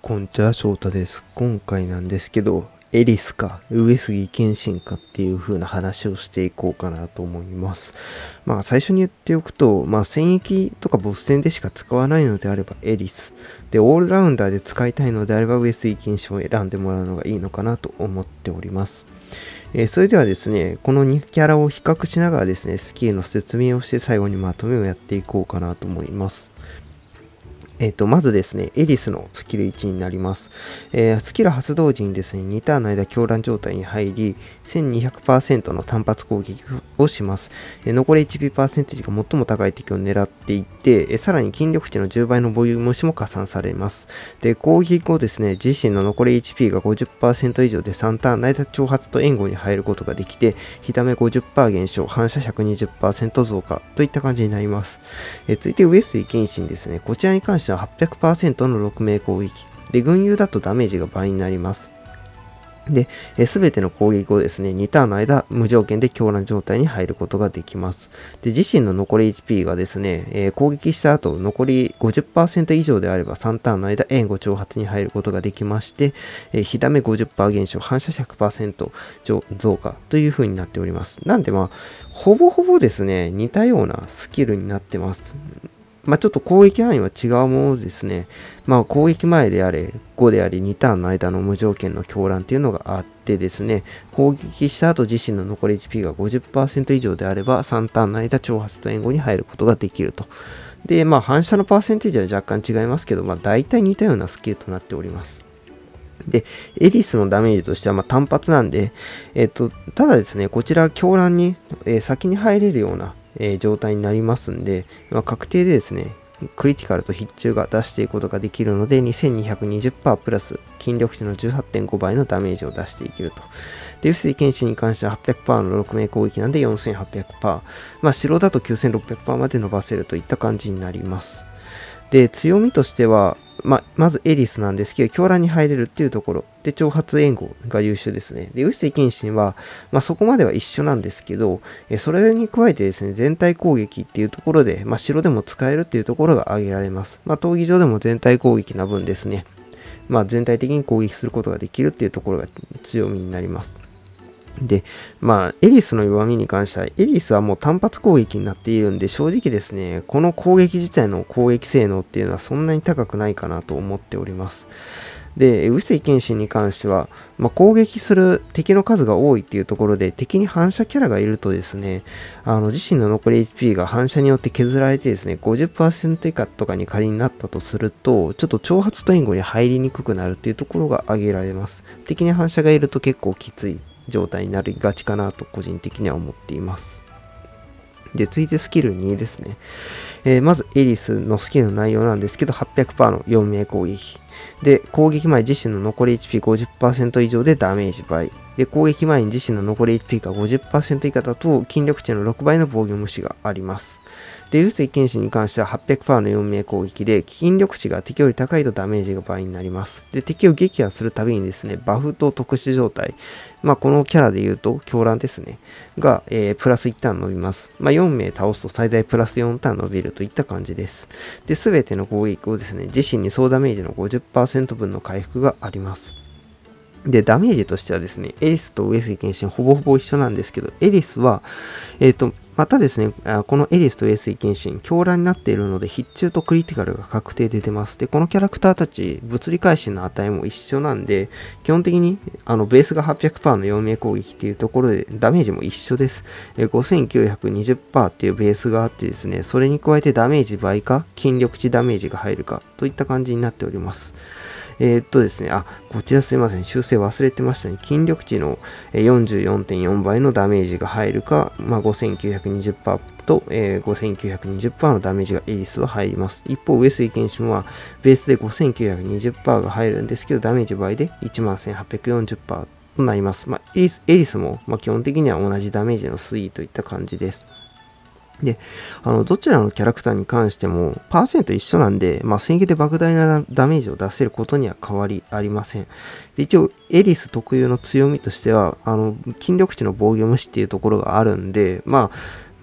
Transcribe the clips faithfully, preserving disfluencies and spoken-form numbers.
こんにちは、翔太です。今回なんですけど、エリスか上杉謙信かっていう風な話をしていこうかなと思います。まあ最初に言っておくと、まあ戦役とかボス戦でしか使わないのであればエリス。で、オールラウンダーで使いたいのであれば上杉謙信を選んでもらうのがいいのかなと思っております。えー、それではですね、このにキャラを比較しながらですね、スキルの説明をして最後にまとめをやっていこうかなと思います。えっと、まずですね、エリスのスキルいちになります。えー、スキル発動時にですね、にターンの間狂乱状態に入り、せんにひゃくパーセント の単発攻撃をします。えー、残り エイチピー パーセンテージが最も高い敵を狙っていって、えー、さらに筋力値のじゅうばいのボリューム無視も加算されます。で、攻撃後ですね、自身の残り エイチピー が ごじゅっパーセント 以上でさんターンの間挑発と援護に入ることができて、火ダメ ごじゅっパーセント 減少、反射 ひゃくにじゅっパーセント 増加といった感じになります。えー、続いて上杉謙信ですね、こちらに関しては はっぴゃくパーセント のろく名攻撃。で、群雄だとダメージが倍になります。で、すべての攻撃をですね、にターンの間、無条件で狂乱状態に入ることができます。で、自身の残り エイチピー がですね、えー、攻撃した後、残り ごじゅっパーセント 以上であればさんターンの間、援護挑発に入ることができまして、えー、火ダメ ごじゅっパーセント 減少、反射 ひゃくパーセント 増加という風になっております。なんでまあ、ほぼほぼですね、似たようなスキルになってます。まあちょっと攻撃範囲は違うものですね。まあ攻撃前であれ、ごでありにターンの間の無条件の狂乱っていうのがあってですね、攻撃した後自身の残り エイチピー が ごじゅっパーセント 以上であればさんターンの間挑発と援護に入ることができると。で、まあ反射のパーセンテージは若干違いますけど、まあ大体似たようなスキルとなっております。で、エリスのダメージとしてはまあ単発なんで、えっと、ただですね、こちら狂乱に、えー、先に入れるようなえー、状態になりますんで、まあ、確定でですね、クリティカルと必中が出していくことができるので、にせんにひゃくにじゅっパーセント プラス筋力値の じゅうはちてんご 倍のダメージを出していけると。で、上杉謙信に関しては はっぴゃくパーセント のろく名攻撃なんで よんせんはっぴゃくパーセント。まあ、白だと きゅうせんろっぴゃくパーセント まで伸ばせるといった感じになります。で、強みとしては、まあ、まずエリスなんですけど、狂乱に入れるっていうところ。で、挑発援護が優秀ですね。で、上杉謙信は、まあ、そこまでは一緒なんですけど、えそれに加えてですね、全体攻撃っていうところで、まあ、城でも使えるっていうところが挙げられます。まあ、闘技場でも全体攻撃な分ですね、まあ、全体的に攻撃することができるっていうところが強みになります。で、まあ、エリスの弱みに関しては、エリスはもう単発攻撃になっているんで、正直ですね、この攻撃自体の攻撃性能っていうのはそんなに高くないかなと思っております。で、上杉謙信に関しては、まあ、攻撃する敵の数が多いっていうところで、敵に反射キャラがいるとですね、あの自身の残り エイチピー が反射によって削られてですね、ごじゅっパーセント 以下とかに仮になったとすると、ちょっと挑発と援護に入りにくくなるっていうところが挙げられます。敵に反射がいると結構きつい状態になりがちかなと個人的には思っています。で、続いてスキルにですね。えー、まずエリスのスキルの内容なんですけど、はっぴゃくパーセント のよん名攻撃。で、攻撃前自身の残り エイチピーごじゅっパーセント 以上でダメージ倍。で、攻撃前に自身の残り エイチピー が ごじゅっパーセント 以下だと筋力値のろくばいの防御無視があります。で、上杉謙信に関しては はっぴゃくパーセント のよん名攻撃で、筋力値が敵より高いとダメージが倍になります。で、敵を撃破するたびにですね、バフと特殊状態、まあ、このキャラで言うと、狂乱ですね、が、えー、プラスいちターン伸びます。まあ、よん名倒すと最大プラスよんターン伸びるといった感じです。で、すべての攻撃をですね、自身に総ダメージの ごじゅっパーセント 分の回復があります。で、ダメージとしてはですね、エリスと上杉謙信ほぼほぼ一緒なんですけど、エリスは、えっと、またですね、このエリスと上杉謙信、狂乱になっているので、必中とクリティカルが確定で出ます。で、このキャラクターたち、物理回収の値も一緒なんで、基本的にあのベースが はっぴゃくパーセント のよん名攻撃っていうところで、ダメージも一緒です。ごせんきゅうひゃくにじゅっパーセント っていうベースがあってですね、それに加えてダメージ倍か、筋力値ダメージが入るか、といった感じになっております。えー、っとですね、あ、こちらすいません、修正忘れてましたね。筋力値の よんじゅうよんてんよん 倍のダメージが入るか、まあ、ごせんきゅうひゃくにじゅっパーセント と、えー、ごせんきゅうひゃくにじゅっパーセント のダメージがエリスは入ります。一方、上杉謙信はベースで ごせんきゅうひゃくにじゅっパーセント が入るんですけど、ダメージ倍で いちまんせんはっぴゃくよんじゅうパーセント となります。まあ、エリス、エリスも、まあ、基本的には同じダメージの推移といった感じです。で、あの、どちらのキャラクターに関しても、パーセント一緒なんで、まあ、戦撃で莫大なダメージを出せることには変わりありません。で一応、エリス特有の強みとしては、あの、筋力値の防御無視っていうところがあるんで、まあ、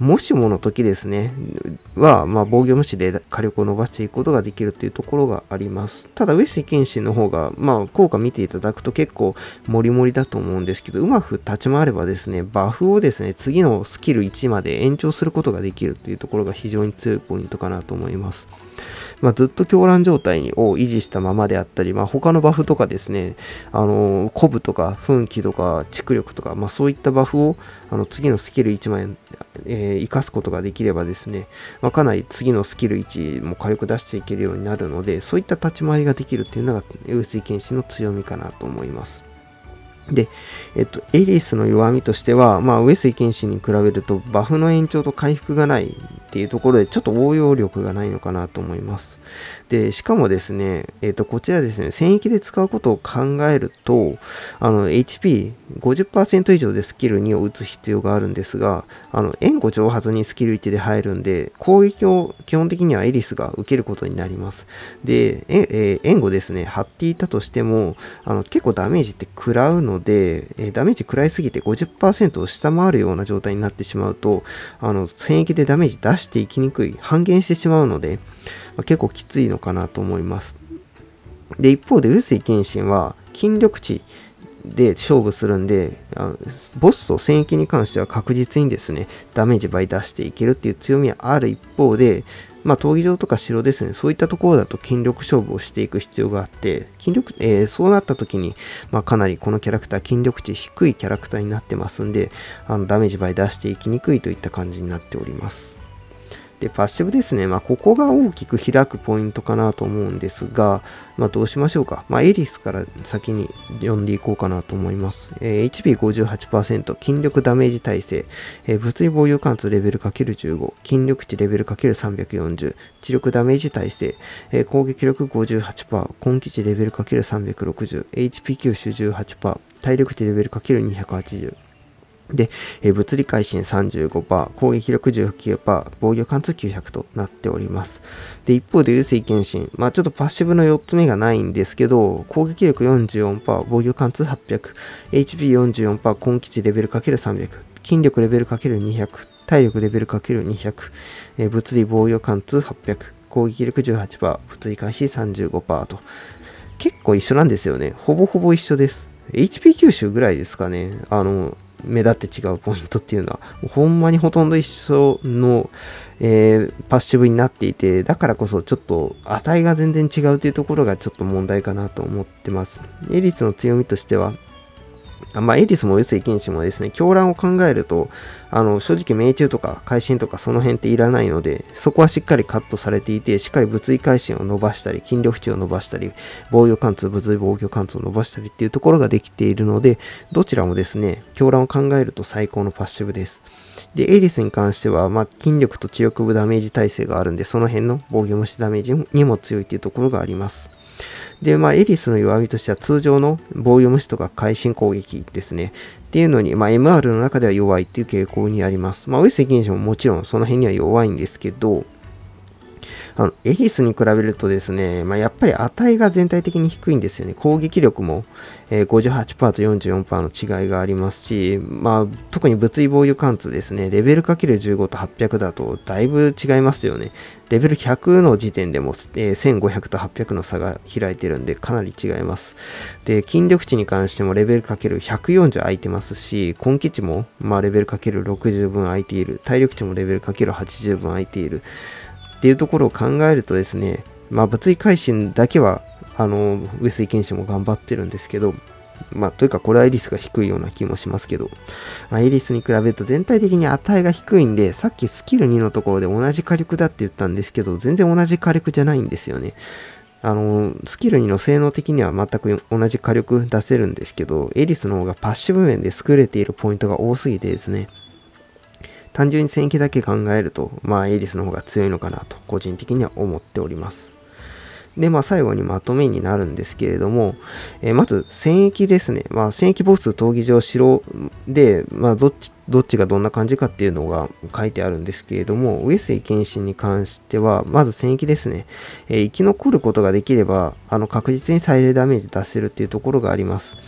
もしもの時ですね、は、まあ、防御無視で火力を伸ばしていくことができるというところがあります。ただ、上杉謙信の方が、まあ、効果見ていただくと結構モリモリだと思うんですけど、うまく立ち回ればですね、バフをですね、次のスキルいちまで延長することができるというところが非常に強いポイントかなと思います。まあ、ずっと狂乱状態を維持したままであったり、まあ、他のバフとかですね、あのー、鼓舞とか奮起とか蓄力とか、まあ、そういったバフをあの次のスキルいちまで、えー、生かすことができればですね、まあ、かなり次のスキルいちも火力出していけるようになるので、そういった立ち回りができるっていうのが上杉謙信の強みかなと思います。で、えっと、エリスの弱みとしては、まあ、上杉謙信に比べるとバフの延長と回復がないっていうところでちょっと応用力がないのかなと思います。で、しかもですね、えっと、こちらですね、戦役で使うことを考えると、あの、エイチピーごじゅっパーセント 以上でスキルにを打つ必要があるんですが、あの、援護蒸発にスキルいちで入るんで、攻撃を基本的にはエリスが受けることになります。で、え、え援護ですね、張っていたとしても、あの、結構ダメージって食らうので、えダメージ食らいすぎて ごじゅっパーセント を下回るような状態になってしまうと、あの、戦役でダメージ出していきにくい、半減してしまうので、まあ、結構きついのかなと思います。で、一方で、上杉謙信は筋力値で勝負するんで、あのボスと戦役に関しては確実にですね、ダメージ倍出していけるっていう強みはある一方で、まあ、闘技場とか城ですね、そういったところだと筋力勝負をしていく必要があって、筋力、えー、そうなった時に、まあ、かなりこのキャラクター、筋力値低いキャラクターになってますんで、あのダメージ倍出していきにくいといった感じになっております。で、パッシブですね。まあ、ここが大きく開くポイントかなと思うんですが、まあ、どうしましょうか。まあ、エリスから先に読んでいこうかなと思います。えー、エイチピーごじゅうはちパーセント、筋力ダメージ耐性、えー、物理防御貫通レベル かけるじゅうご、筋力値レベル かけるさんびゃくよんじゅう、知力ダメージ耐性、えー、攻撃力 ごじゅうはちパーセント、根気値レベル かけるさんびゃくろくじゅう、エイチピー 吸収 じゅうはちパーセント、体力値レベル かけるにひゃくはちじゅう、で、えー、物理会心 さんじゅうごパーセント、攻撃力 じゅうきゅうパーセント、防御貫通きゅうひゃくとなっております。で、一方で、上杉謙信。まあ、ちょっとパッシブのよっつめがないんですけど、攻撃力 よんじゅうよんパーセント、防御貫通はっぴゃく、エイチピーよんじゅうよんパーセント、根気値レベル かけるさんびゃく、筋力レベル かけるにひゃく、体力レベル かけるにひゃく、えー、物理防御貫通はっぴゃく、攻撃力 じゅうはちパーセント、物理開始 さんじゅうごパーセント と。結構一緒なんですよね。ほぼほぼ一緒です。エイチピー 吸収ぐらいですかね。あの、目立って違うポイントっていうのは、ほんまにほとんど一緒の、えー、パッシブになっていて、だからこそちょっと値が全然違うというところがちょっと問題かなと思ってます。エリスの強みとしては、まあ、エリスも上杉謙信もですね、狂乱を考えると、あの、正直命中とか会心とかその辺っていらないので、そこはしっかりカットされていて、しっかり物理会心を伸ばしたり、筋力値を伸ばしたり、防御貫通、物理防御貫通を伸ばしたりっていうところができているので、どちらもですね、狂乱を考えると最高のパッシブです。で、エリスに関しては、まあ、筋力と知力部ダメージ耐性があるんで、その辺の防御無視ダメージにも強いというところがあります。で、まあ、エリスの弱みとしては通常の防御無視とか会心攻撃ですね。っていうのに、まあ、エムアール の中では弱いっていう傾向にあります。まあ、上杉謙信ももちろんその辺には弱いんですけど、あのエリスに比べるとですね、まあ、やっぱり値が全体的に低いんですよね。攻撃力も、えー、ごじゅうはちパーセントと よんじゅうよんパーセント の違いがありますし、まあ、特に物理防御貫通ですね、レベル かけるじゅうご とはっぴゃくだとだいぶ違いますよね。レベルひゃくの時点でも、えー、せんごひゃくとはっぴゃくの差が開いてるんでかなり違います。で、筋力値に関してもレベル かけるひゃくよんじゅう空いてますし、根気値も、まあ、レベル かけるろくじゅう 分空いている。体力値もレベル かけるはちじゅう 分空いている。っていうところを考えるとですね、まあ、物理会心だけは、あの、上杉謙信も頑張ってるんですけど、まあ、というか、これはエリスが低いような気もしますけど、まあ、エリスに比べると全体的に値が低いんで、さっきスキルにのところで同じ火力だって言ったんですけど、全然同じ火力じゃないんですよね。あの、スキルにの性能的には全く同じ火力出せるんですけど、エリスの方がパッシブ面で優れているポイントが多すぎてですね、単純に戦役だけ考えると、まあ、エリスの方が強いのかなと、個人的には思っております。で、まあ、最後にまとめになるんですけれども、えー、まず、戦役ですね。まあ、戦役ボス、闘技場、城で、まあ、どっち、どっちがどんな感じかっていうのが書いてあるんですけれども、上杉謙信に関しては、まず戦役ですね。えー、生き残ることができれば、あの、確実に最大ダメージ出せるっていうところがあります。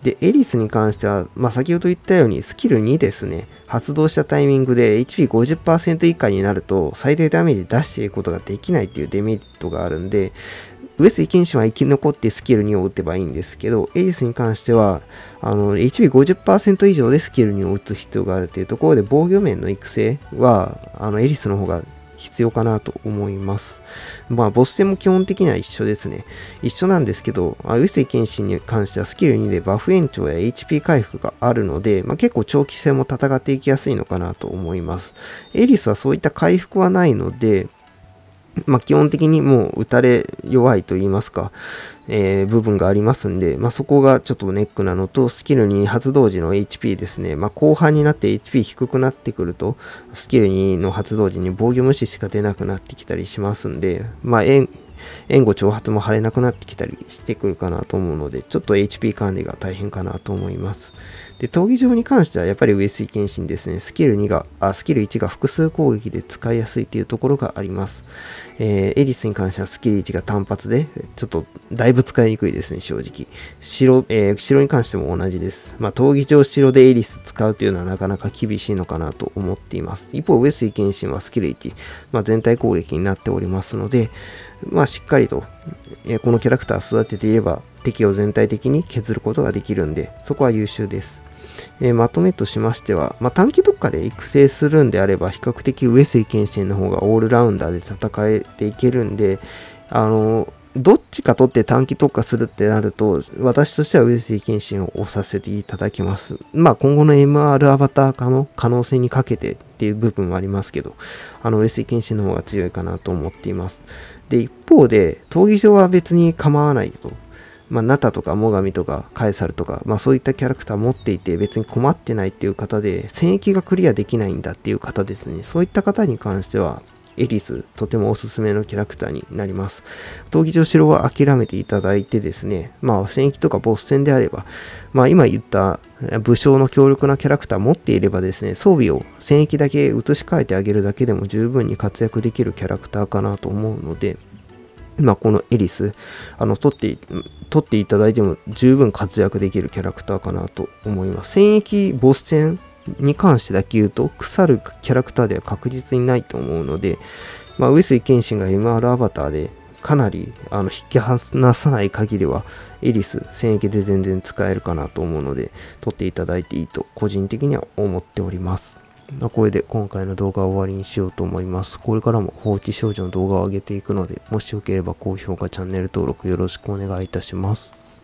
で、エリスに関しては、まあ、先ほど言ったようにスキルにですね、発動したタイミングで エイチピーごじゅっパーセント 以下になると最大ダメージ出していくことができないっていうデメリットがあるんで、上杉謙信は生き残ってスキルにを打てばいいんですけど、エリスに関しては、あの、エイチピーごじゅっパーセント 以上でスキルにを打つ必要があるというところで、防御面の育成は、あの、エリスの方が必要かなと思います。まあ、ボス戦も基本的には一緒ですね。一緒なんですけど、上杉謙信に関してはスキルにでバフ延長や エイチピー 回復があるので、まあ、結構長期戦も戦っていきやすいのかなと思います。エリスはそういった回復はないので、まあ、基本的にもう打たれ弱いと言いますか、えー、部分がありますんで、まあ、そこがちょっとネックなのと、スキルに発動時の エイチピー ですね、まあ、後半になって エイチピー 低くなってくると、スキルにの発動時に防御無視しか出なくなってきたりしますんで、まあ、援援護挑発も張れなくなってきたりしてくるかなと思うので、ちょっと エイチピー 管理が大変かなと思います。で、闘技場に関してはやっぱり上杉謙信ですね、スキルにが、あ、スキルいちが複数攻撃で使いやすいというところがあります。えー、エリスに関してはスキルいちが単発で、ちょっとだいぶ使いにくいですね、正直。白、えー、白に関しても同じです。まあ、闘技場白でエリス使うというのはなかなか厳しいのかなと思っています。一方、上杉謙信はスキルいち、まあ、全体攻撃になっておりますので、まあ、しっかりと、えー、このキャラクターを育てていれば、敵を全体的に削ることができるんで、そこは優秀です。えー、まとめとしましては、まあ、短期特化で育成するんであれば、比較的上杉謙信の方がオールラウンダーで戦えていけるんで、あのー、どっちか取って短期特化するってなると、私としては上杉謙信を押させていただきます。まあ、今後の エムアール アバター化の可能性にかけてっていう部分はありますけど、あの、上杉謙信の方が強いかなと思っています。で、一方で、闘技場は別に構わないと。まあ、ナタとかモガミとかカエサルとか、まあ、そういったキャラクター持っていて別に困ってないっていう方で、戦役がクリアできないんだっていう方ですね。そういった方に関しては、エリス、とてもおすすめのキャラクターになります。闘技場城は諦めていただいてですね、まあ、戦役とかボス戦であれば、まあ、今言った武将の強力なキャラクター持っていればですね、装備を戦役だけ移し替えてあげるだけでも十分に活躍できるキャラクターかなと思うので、まあ、このエリス、あの、取って、取っていただいても十分活躍できるキャラクターかなと思います。戦役、ボス戦に関してだけ言うと、腐るキャラクターでは確実にないと思うので、まあ、上杉謙信が エムアール アバターでかなりあの引き離さない限りは、エリス、戦役で全然使えるかなと思うので、取っていただいていいと個人的には思っております。これで今回の動画を終わりにしようと思います。これからも放置少女の動画を上げていくので、もしよければ高評価、チャンネル登録よろしくお願いいたします。